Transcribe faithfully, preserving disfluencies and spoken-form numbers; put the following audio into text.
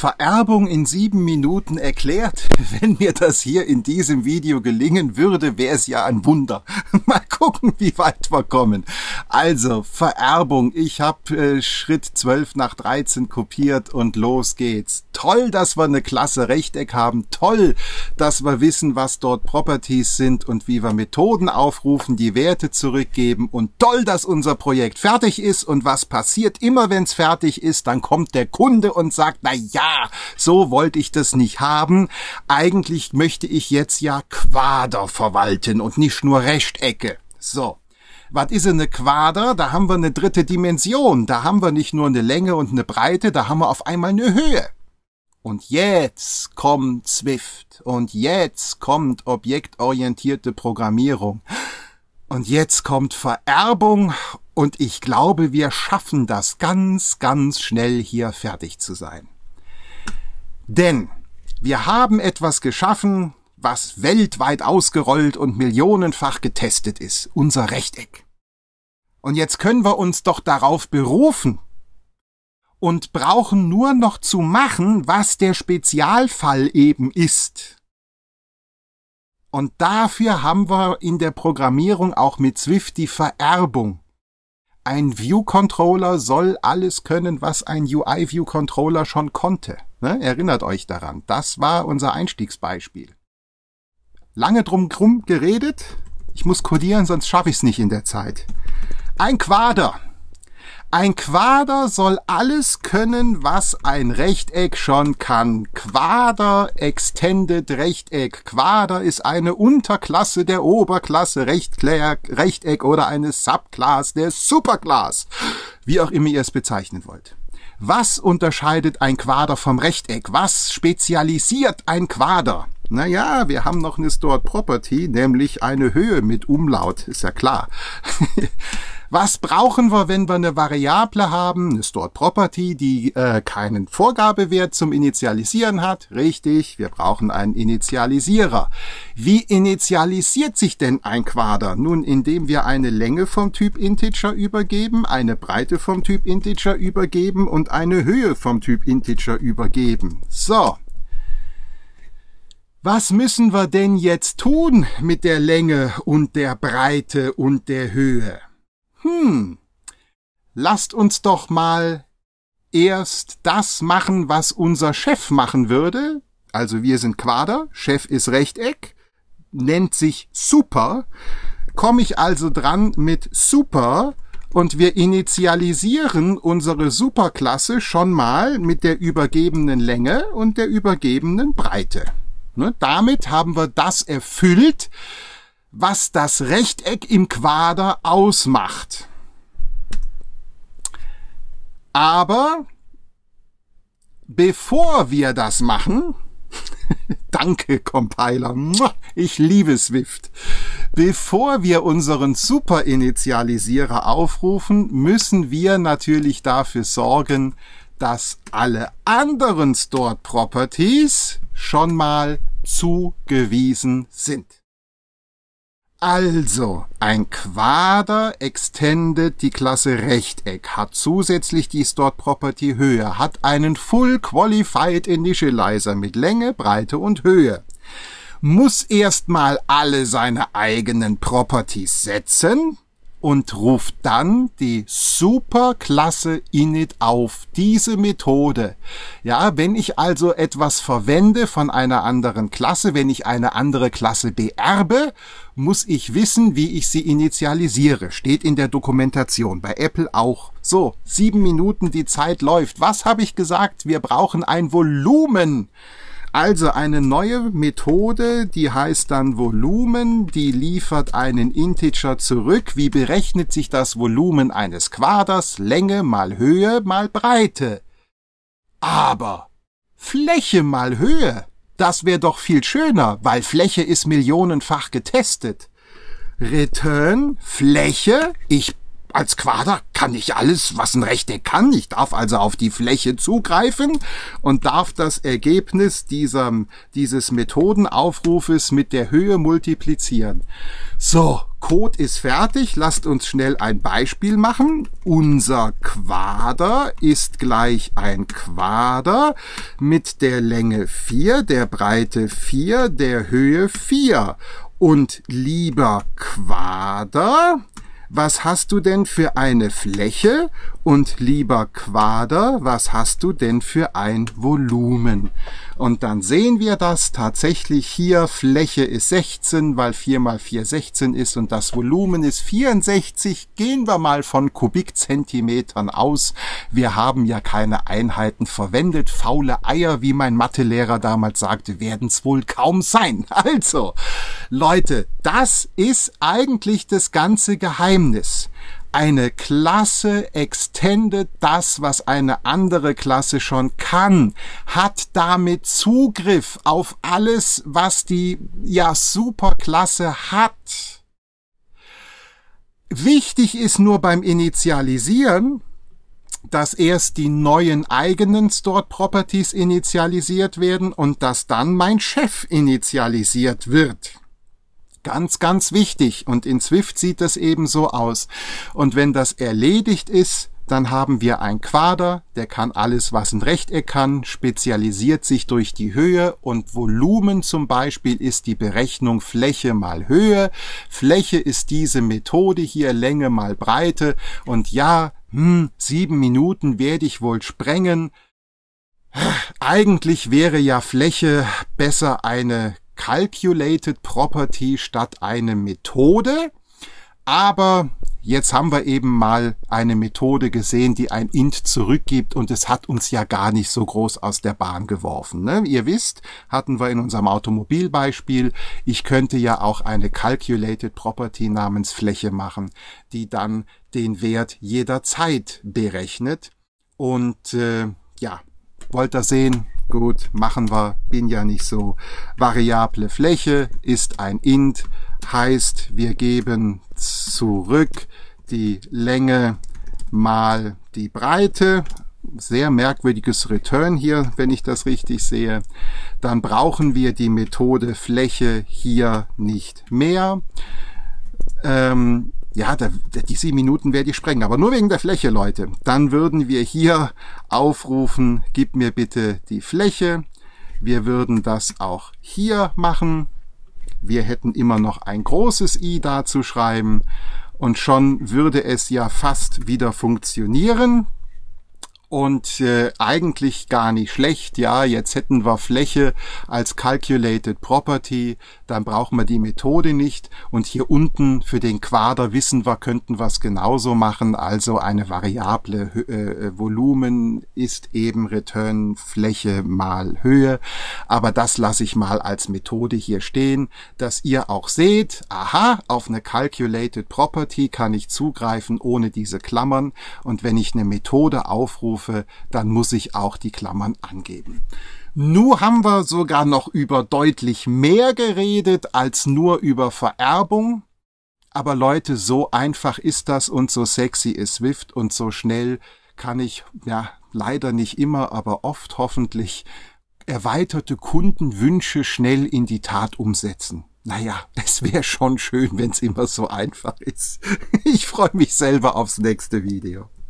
Vererbung in sieben Minuten erklärt. Wenn mir das hier in diesem Video gelingen würde, wäre es ja ein Wunder. Mal gucken, wie weit wir kommen. Also, Vererbung. Ich habe äh, Schritt zwölf nach dreizehn kopiert und los geht's. Toll, dass wir eine Klasse Rechteck haben. Toll, dass wir wissen, was dort Properties sind und wie wir Methoden aufrufen, die Werte zurückgeben. Und toll, dass unser Projekt fertig ist. Und was passiert immer, wenn es fertig ist? Dann kommt der Kunde und sagt, na ja, so wollte ich das nicht haben. Eigentlich möchte ich jetzt ja Quader verwalten und nicht nur Rechtecke. So. Was ist eine Quader? Da haben wir eine dritte Dimension. Da haben wir nicht nur eine Länge und eine Breite, da haben wir auf einmal eine Höhe. Und jetzt kommt Swift. Und jetzt kommt objektorientierte Programmierung. Und jetzt kommt Vererbung. Und ich glaube, wir schaffen das ganz, ganz schnell hier fertig zu sein. Denn wir haben etwas geschaffen, was weltweit ausgerollt und millionenfach getestet ist. Unser Rechteck. Und jetzt können wir uns doch darauf berufen und brauchen nur noch zu machen, was der Spezialfall eben ist. Und dafür haben wir in der Programmierung auch mit Swift die Vererbung. Ein View-Controller soll alles können, was ein U I-View-Controller schon konnte. Ne? Erinnert euch daran. Das war unser Einstiegsbeispiel. Lange drum krumm geredet. Ich muss codieren, sonst schaffe ich es nicht in der Zeit. Ein Quader. Ein Quader soll alles können, was ein Rechteck schon kann. Quader Extended Rechteck. Quader ist eine Unterklasse der Oberklasse Rechteck oder eine Subclass der Superclass. Wie auch immer ihr es bezeichnen wollt. Was unterscheidet ein Quader vom Rechteck? Was spezialisiert ein Quader? Naja, wir haben noch eine Stored Property, nämlich eine Höhe mit Umlaut, ist ja klar. Was brauchen wir, wenn wir eine Variable haben, eine Stored Property, die äh, keinen Vorgabewert zum Initialisieren hat? Richtig, wir brauchen einen Initialisierer. Wie initialisiert sich denn ein Quader? Nun, indem wir eine Länge vom Typ Integer übergeben, eine Breite vom Typ Integer übergeben und eine Höhe vom Typ Integer übergeben. So. Was müssen wir denn jetzt tun mit der Länge und der Breite und der Höhe? Hm, lasst uns doch mal erst das machen, was unser Chef machen würde. Also wir sind Quader, Chef ist Rechteck, nennt sich Super. Komme ich also dran mit Super und wir initialisieren unsere Superklasse schon mal mit der übergebenen Länge und der übergebenen Breite. Ne, damit haben wir das erfüllt, was das Rechteck im Quader ausmacht. Aber bevor wir das machen, danke Compiler, ich liebe Swift, bevor wir unseren Superinitialisierer aufrufen, müssen wir natürlich dafür sorgen, dass alle anderen Stored Properties schon mal zugewiesen sind. Also, ein Quader extended die Klasse Rechteck, hat zusätzlich die Stored Property Höhe, hat einen Full Qualified Initializer mit Länge, Breite und Höhe, muss erstmal alle seine eigenen Properties setzen und ruft dann die Superklasse init auf, diese Methode. Ja, wenn ich also etwas verwende von einer anderen Klasse, wenn ich eine andere Klasse beerbe, muss ich wissen, wie ich sie initialisiere. Steht in der Dokumentation, bei Apple auch. So, sieben Minuten, die Zeit läuft. Was habe ich gesagt? Wir brauchen ein Volumen. Also eine neue Methode, die heißt dann Volumen, die liefert einen Integer zurück. Wie berechnet sich das Volumen eines Quaders? Länge mal Höhe mal Breite. Aber Fläche mal Höhe, das wäre doch viel schöner, weil Fläche ist millionenfach getestet. Return Fläche, ich als Quader kann ich alles, was ein Rechteck kann. Ich darf also auf die Fläche zugreifen und darf das Ergebnis dieser, dieses Methodenaufrufes mit der Höhe multiplizieren. So, Code ist fertig. Lasst uns schnell ein Beispiel machen. Unser Quader ist gleich ein Quader mit der Länge vier, der Breite vier, der Höhe vier. Und lieber Quader, was hast du denn für eine Fläche? Und lieber Quader, was hast du denn für ein Volumen? Und dann sehen wir das tatsächlich hier. Fläche ist sechzehn, weil vier mal vier sechzehn ist und das Volumen ist vierundsechzig. Gehen wir mal von Kubikzentimetern aus. Wir haben ja keine Einheiten verwendet. Faule Eier, wie mein Mathelehrer damals sagte, werden es wohl kaum sein. Also, Leute, das ist eigentlich das ganze Geheimnis. Eine Klasse extendet das, was eine andere Klasse schon kann, hat damit Zugriff auf alles, was die ja Superklasse hat. Wichtig ist nur beim Initialisieren, dass erst die neuen eigenen Stored Properties initialisiert werden und dass dann mein Chef initialisiert wird. Ganz, ganz wichtig. Und in Swift sieht das eben so aus. Und wenn das erledigt ist, dann haben wir ein Quader, der kann alles, was ein Rechteck kann, spezialisiert sich durch die Höhe und Volumen zum Beispiel ist die Berechnung Fläche mal Höhe. Fläche ist diese Methode hier, Länge mal Breite. Und ja, hm, sieben Minuten werde ich wohl sprengen. Eigentlich wäre ja Fläche besser eine Calculated Property statt eine Methode, aber jetzt haben wir eben mal eine Methode gesehen, die ein int zurückgibt und es hat uns ja gar nicht so groß aus der Bahn geworfen. Ne? Ihr wisst, hatten wir in unserem Automobilbeispiel, ich könnte ja auch eine Calculated Property namens Fläche machen, die dann den Wert jederzeit berechnet und äh, ja, wollt ihr sehen? Gut, machen wir, bin ja nicht so. Variable Fläche ist ein int, heißt, wir geben zurück die Länge mal die Breite. Sehr merkwürdiges Return hier, wenn ich das richtig sehe. Dann brauchen wir die Methode Fläche hier nicht mehr. Ähm, Ja, da, die sieben Minuten werde ich sprengen, aber nur wegen der Fläche, Leute. Dann würden wir hier aufrufen, gib mir bitte die Fläche. Wir würden das auch hier machen. Wir hätten immer noch ein großes I da zu schreiben und schon würde es ja fast wieder funktionieren. Und äh, eigentlich gar nicht schlecht, ja, jetzt hätten wir Fläche als Calculated Property, dann brauchen wir die Methode nicht. Und hier unten für den Quader wissen wir, könnten wir es genauso machen, also eine Variable äh, Volumen ist eben Return Fläche mal Höhe. Aber das lasse ich mal als Methode hier stehen, dass ihr auch seht, aha, auf eine Calculated Property kann ich zugreifen ohne diese Klammern. Und wenn ich eine Methode aufrufe, dann muss ich auch die Klammern angeben. Nun haben wir sogar noch über deutlich mehr geredet als nur über Vererbung. Aber Leute, so einfach ist das und so sexy ist Swift und so schnell kann ich, ja, leider nicht immer, aber oft hoffentlich erweiterte Kundenwünsche schnell in die Tat umsetzen. Naja, es wäre schon schön, wenn es immer so einfach ist. Ich freue mich selber aufs nächste Video.